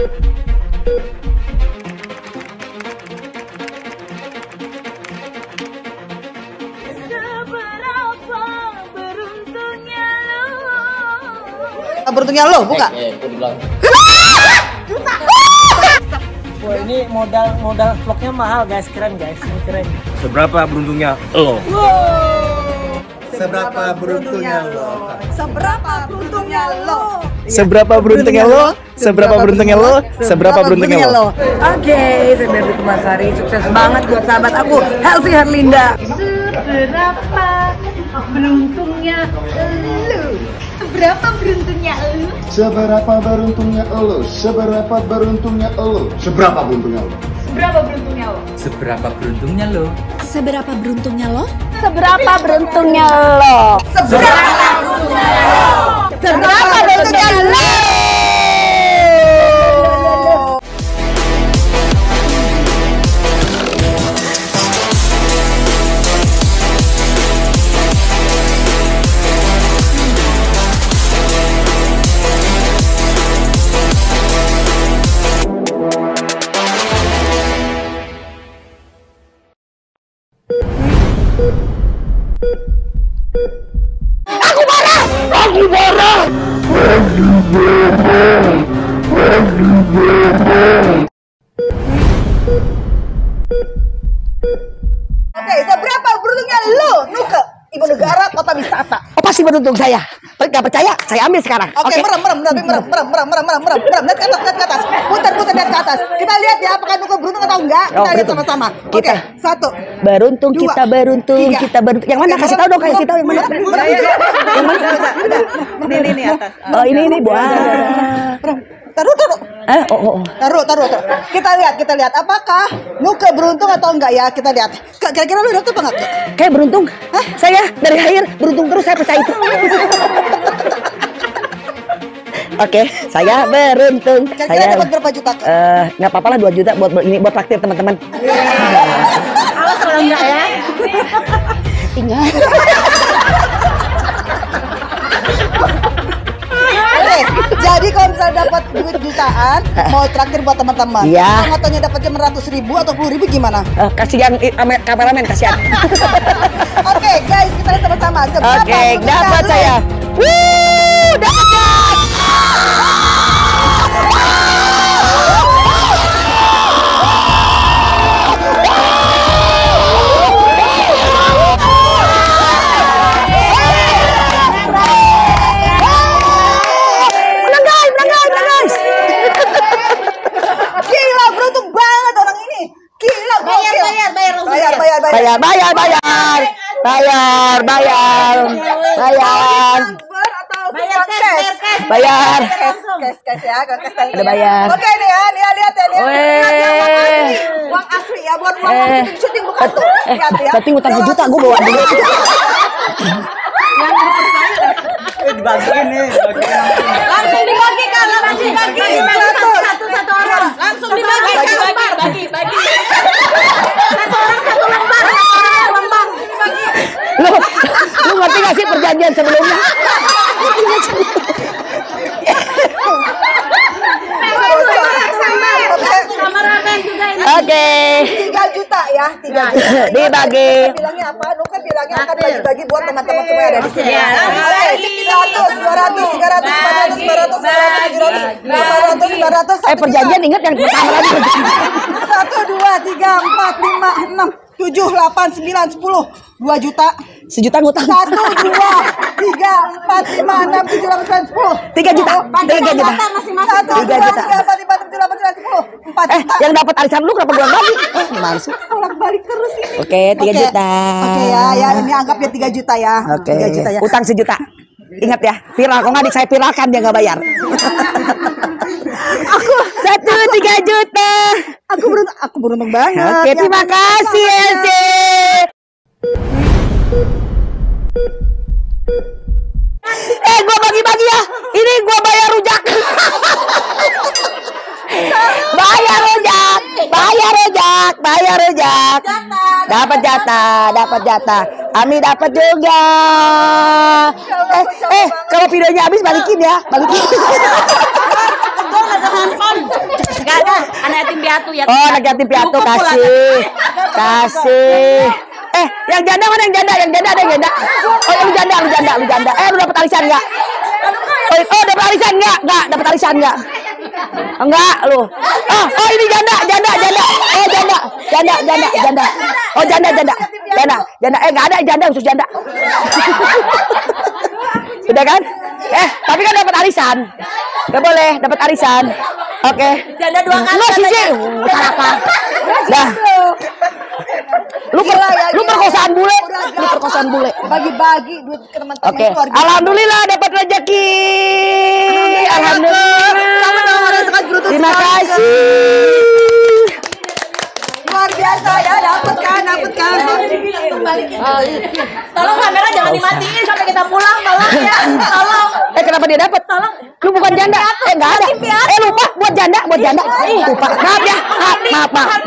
Beruntungnya lo, buka. Wah, ini modal vlognya mahal guys, keren guys, ini keren. Seberapa beruntungnya lo? Seberapa beruntungnya lo? Seberapa beruntungnya lo? Seberapa beruntungnya lo? Seberapa beruntungnya lo? Seberapa beruntungnya lo? Oke, saya Merdi Kumasari, sukses banget buat sahabat aku, Helvi Herlinda. Seberapa beruntungnya lu? Seberapa beruntungnya lu? Seberapa beruntungnya lo? Seberapa beruntungnya lo? Seberapa beruntungnya lo? Seberapa beruntungnya lo? Seberapa beruntungnya lo? Seberapa beruntungnya lo? Seberapa beruntungnya lo? Seberapa beruntungnya lo? Seberapa beruntungnya lo? Oke, seberapa beruntungnya lu, Nuke, ibu negara kota wisata? Oh, pasti beruntung saya. Nggak percaya? Saya ambil sekarang. Oke, merem, lihat ke atas, putar lihat ke atas. Kita lihat ya, apakah Nuke beruntung atau enggak? Kita lihat sama-sama. Oke, 1. Beruntung, 2, kita beruntung, 3. kita beruntung. Yang mana? Kasih tahu dong, kasih tahu yang mana? Yang mana? Ini atas. Oh, ini buah. Taruh. Oh. Taruh. Kita lihat apakah Nuke beruntung atau enggak ya? Kita lihat. Kira-kira lu beruntung apa enggak? Kayak beruntung. Hah? Saya dari lahir beruntung terus, saya percaya itu. Oke, saya beruntung. Kira-kira dapat berapa juta? Nggak apa-apa lah, 2 juta buat traktir teman-teman. Awas kalau enggak ya. Ingat. Oke, jadi kalau misalnya dapat duit jutaan, mau traktir buat teman-teman. Iya. Kalau motonya dapat 100.000 atau 10.000 gimana? Kasihan kameramen, kasihan. Oke, guys, kita lihat sama-sama. Oke, dapat saya. Dapat. Gila, beruntung banget orang ini. Gila, Bayar. Bayar. Cash ya, cash. Udah bayar. Oke nih ya, lihat ya. Uang asli ya, buat uang syuting bukan tuh. Lihat ya. Berarti ngutang 1 juta, gue bawa dulu. Dibagiin nih. Langsung dibagi kan, langsung dibagi. Satu orang. Langsung dibagi. Bagi. Satu orang satu lembar. Lu ngerti gak sih perjanjian sebelumnya? Kameramen juga ini. Oke. 3 juta ya, 3 juta. Dibagi. Bilangnya apa? Nuke bilangnya akan bagi-bagi buat teman-teman semua yang ada di sini. Ya. 100, 200, 300, 400, 500, 600, 700, 800, 900, 1 Perjanjian ingat yang pertama lagi. 1, 2, 3, 4, 5, 6, 7, 8, 9, 10, 2 juta. 1 juta ngutang. 1, 2, 3, 4, 5, 6, 7, 8, 9, 10. 3 juta. 3 juta. 1, 2, 3, 4, 5, 6, 7, 8, 9, 10. 4 juta. Yang dapat arisan lu kenapa belum bagi? Gimana sih? Bolak-balik terus ini. Oke, 3 juta. Oke ya, ini anggapnya 3 juta ya. Oke. 3 juta ya. Utang 1 juta. Ingat ya, viral. Kalau nggak saya viralkan dia nggak bayar. Aku 3 juta. Aku beruntung banget. Oke, terima kasih Elsie. Gua bagi-bagi ya. Ini gua bayar rujak. Bayar rujak. Dapat jatah. Ami dapat juga. Kalau videonya habis balikin ya, balikin. Enggak ada. Anak yatim piatu ya. Oh, anak yatim piatu kasih. Yang janda mana yang janda? Yang janda ada yang janda. Oh, lu janda. Lu dapat arisan enggak? Oh, dapat arisan enggak? Enggak, dapat arisan enggak? Enggak, lu. Oh, ini janda. Oh, janda. Enggak ada janda khusus janda. Udah kan? Tapi kan dapat arisan. Enggak boleh, dapat arisan. Oke. Janda 2 kali. Lu sih. Apa? Dah. Lu perkosaan bule. Bagi-bagi duit ke teman-teman. Oke. Alhamdulillah dapat rezeki. Alhamdulillah. Terima kasih. Luar biasa ya, dapat kan. Tolong kamera jangan dimatiin sampai kita pulang, tolong ya. Tolong. Kenapa dia dapat? Tolong. Lu bukan janda. Enggak ada. Lupa buat janda. Lupa. Maaf ya. Maaf.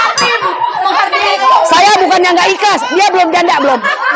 Saya bukannya nggak ikhlas. Dia belum janda belum.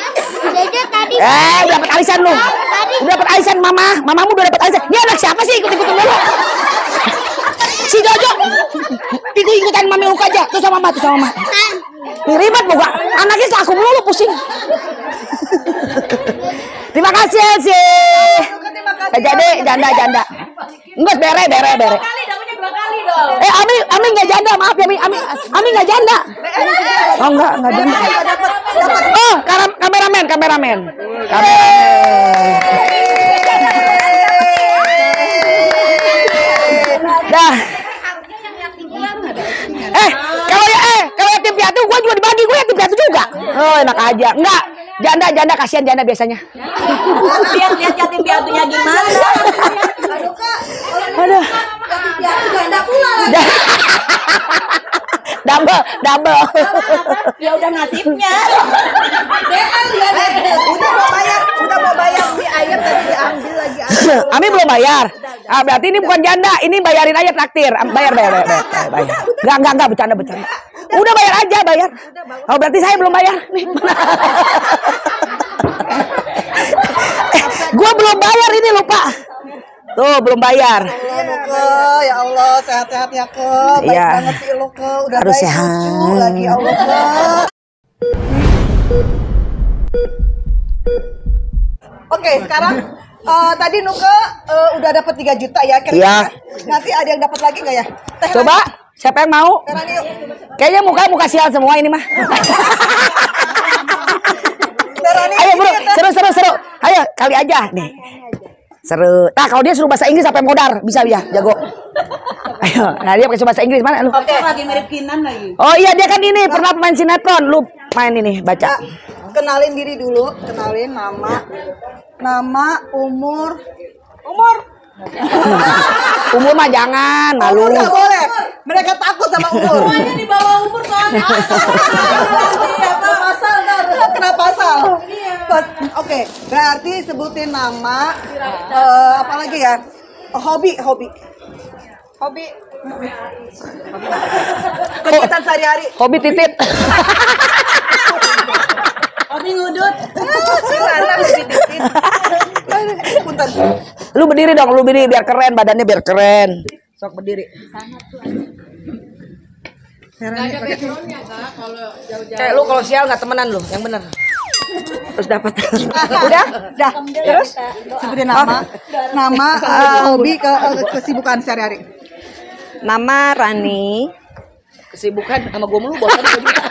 Udah dapat arisan lu. Udah dapat arisan mamamu udah dapat arisan. Dia anak siapa sih ikut-ikutan dulu? Si Jojo. Ikut-ikutan mami Uka aja. Tuh sama mama. Ribet buka. Anaknya aku melulu pusing. Terima kasih sih. Jadi janda. Enggak bere. Kali dapatnya 2 kali dong. Ami nggak janda, maaf ya Ami nggak janda. Oh enggak janda. Oh, kameramen. Dah. Kalau yatim piatu gue juga dibagi, gue yatim piatu juga. Oh, enak aja. Enggak, janda kasihan janda biasanya. Lihat yatim piatunya gimana. Aduh. Janda pula lagi. Double. Ya udah nasibnya. Udah mau bayar di ayam tadi diambil lagi. Ami belum bayar. Berarti ini bukan janda, ini bayarin aja traktir. Bayar. Enggak bercanda. Udah bayar aja. Oh, berarti saya belum bayar. Nih. Gua belum bayar ini lupa. Tuh, belum bayar. Ya Allah, sehat-sehat ya, Ke. Baik banget sih lo, Ke. Udah harus baik sehat. lucu lagi, ya Allah, Ke. Oke, sekarang tadi Nuke udah dapat 3 juta ya. Kira-kira nanti ada yang dapat lagi nggak ya? Coba, siapa yang mau? Kayaknya muka sial semua ini mah. Ayo bro, seru. Ayo, kali aja nih. Seru. Nah, kalau dia suruh bahasa Inggris sampai modar, bisa ya, jago. Ayo, nah dia pakai bahasa Inggris mana lu? Oke, lagi mirip Kinan lagi. Oh iya, dia kan ini pernah pemain sinetron. Lu main ini, baca. Kenalin diri dulu, kenalin nama, umur. Umur mah jangan, malu. Nggak boleh. Mereka takut sama umur. Semuanya di bawah umur soalnya. Kenapa asal? Oke, berarti sebutin nama, apa lagi ya? Hobi. Kegiatan sehari-hari. Hobi titit. Hobi ngudut. Punten. Lu berdiri dong, biar keren, badannya biar keren. Sok berdiri. Lu kalau sial nggak temenan lu, yang bener. Terus dapat. Udah. Terus Sebutin nama, hobi, kesibukan sehari-hari. Nama Rani. kesibukan sama gue mulu bosan.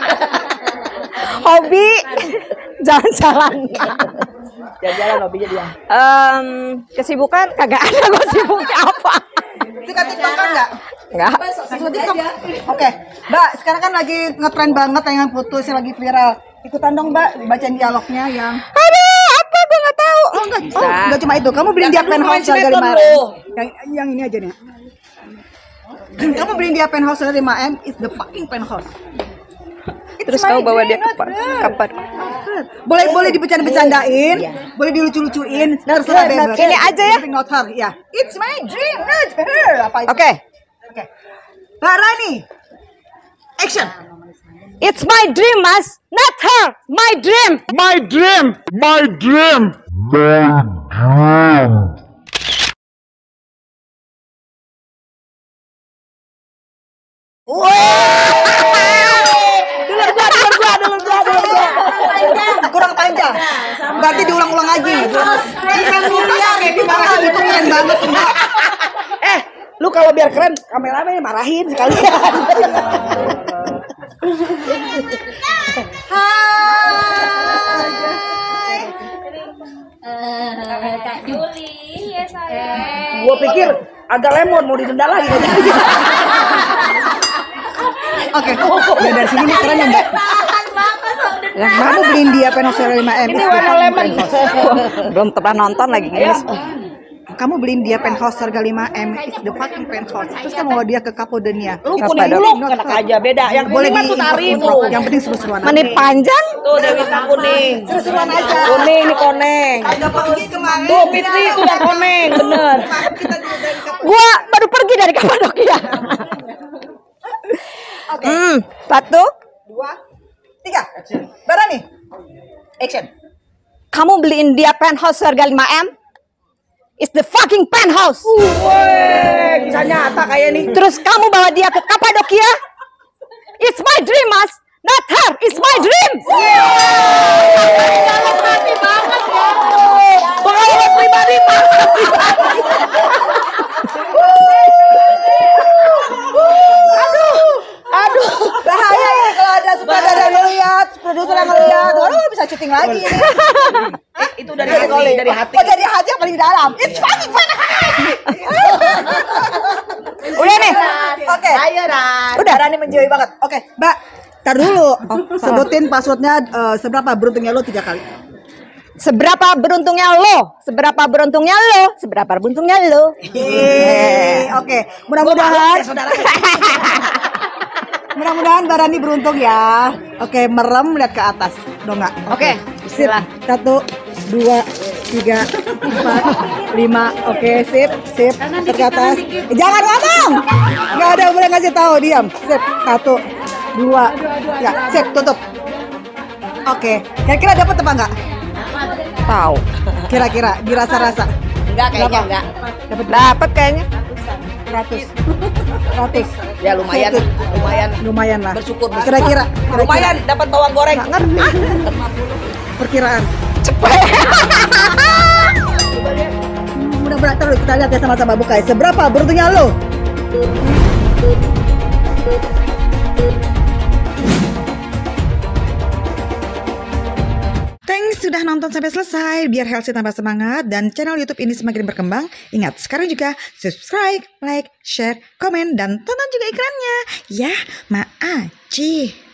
Hobi jalan-jalan. Jalan-jalan hobinya dia. Kesibukan kagak ada, gue sibuknya apa? Suka TikTokan nggak? Enggak. Suka TikTok? Oke, Mbak, sekarang kan lagi ngetren banget yang putus yang lagi viral. Ikutan dong Mbak, bacain dialognya yang. Aduh, apa gue nggak tahu. Oh enggak bisa. Oh, enggak cuma itu. Kamu beliin dia penthouse dari mana? Yang ini aja nih. Kamu beliin dia penthouse dari 5M, it's the fucking penthouse. Terus kau bawa dia ke kapan? Boleh dibecanda-becandain, boleh dilucu-lucuin, terserah bebas. Ini aja ya. Not her, ya. It's my dream, not her. Apa itu? Oke. Mbak Rani, action. It's my dream, Mas. Not her. My dream. My dream. My dream. My dream. Dulur gua. Kurang panjang. Berarti diulang-ulang lagi. Keren miliar ya dimarahin itu keren banget. Lu kalau biar keren, kameramen marahin sekalian. Kak Juli, ya sayang. Gua pikir agak lemon mau didenda lagi. Oke, ya dari sini nih keren ya Mbak. Yang Kamu beliin dia Penhoser 5M. Ini warna lemon. Belum pernah nonton lagi. Kamu beliin dia Penhoser 5M. It's the fucking Penhoser. Terus kamu bawa dia ke Capodenia. Lu kuning dulu, enak aja beda. Yang boleh kuning mah tuh tarimu. Yang penting seru-seruan. Menit panjang. Tuh Dewi kuning. Seru-seruan aja. Kuning ini koneng. Agak pergi kemarin. Tuh Fitri itu yang koneng, bener. Kita dulu dari Capodenia. Gua baru pergi dari Kapadokia. Oke. 1, 2, 3. Barani. Action. kamu beliin dia penthouse harga 5M. It's the fucking penthouse. Wih, kisah nyata kayak nih. Terus kamu bawa dia ke Kapadokia. It's my dream, Mas. Not her. It's my dream. Pengalaman pribadi, Pak. Aduh, bahaya ya kalau ada sutradara ngeliat, produser yang ngeliat. Waduh, bisa syuting lagi ini. Itu dari hati, dari hati. Oh, dari hati yang paling dalam. It's fucking fun. Udah nih. Oke. Ayo, Ran. Udah, Rani menjauhi banget. Oke, Mbak. Tar dulu. Sebutin passwordnya seberapa beruntungnya lo 3 kali. Seberapa beruntungnya lo? Seberapa beruntungnya lo? Seberapa beruntungnya lo? Oke, mudah-mudahan. Mudah-mudahan Mbak Rani beruntung ya. Oke, merem lihat ke atas. Dongak. Oke, bismillah. 1, 2, 3, 4, 5. Oke, sip. Lihat ke atas. Jangan ngomong. Nggak ada yang boleh ngasih tahu, diam. Sip. 1, 2, ya, sip. Tutup. Oke, kira-kira dapat apa enggak? Tahu. Kira-kira dirasa-rasa. Enggak kayaknya Berapa? enggak. Dapat kayaknya. 100. Ya lumayan, Sip. Lumayan lah. Bersyukur. Kira-kira. Lumayan dapat bawang goreng. Nggak ngerti. Perkiraan. Mudah-mudahan terus kita lihat ya sama-sama buka. Seberapa beruntungnya lo? Thanks sudah nonton sampai selesai. Biar Helsi tambah semangat dan channel YouTube ini semakin berkembang. Ingat, sekarang juga subscribe, like, share, komen, dan tonton juga iklannya. Ya, Maaci.